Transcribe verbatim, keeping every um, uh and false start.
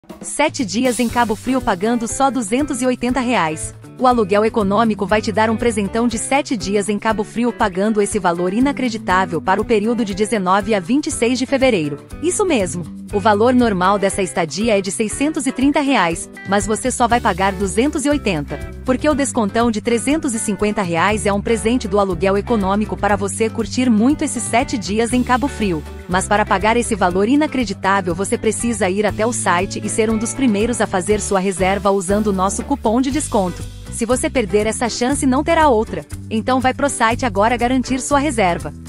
sete dias em Cabo Frio pagando só duzentos e oitenta reais. O aluguel econômico vai te dar um presentão de sete dias em Cabo Frio pagando esse valor inacreditável para o período de dezenove a vinte e seis de fevereiro. Isso mesmo! O valor normal dessa estadia é de seiscentos e trinta reais, mas você só vai pagar duzentos e oitenta, porque o descontão de trezentos e cinquenta reais é um presente do aluguel econômico para você curtir muito esses sete dias em Cabo Frio. Mas para pagar esse valor inacreditável você precisa ir até o site e ser um dos primeiros a fazer sua reserva usando o nosso cupom de desconto. Se você perder essa chance não terá outra. Então vai pro site agora garantir sua reserva.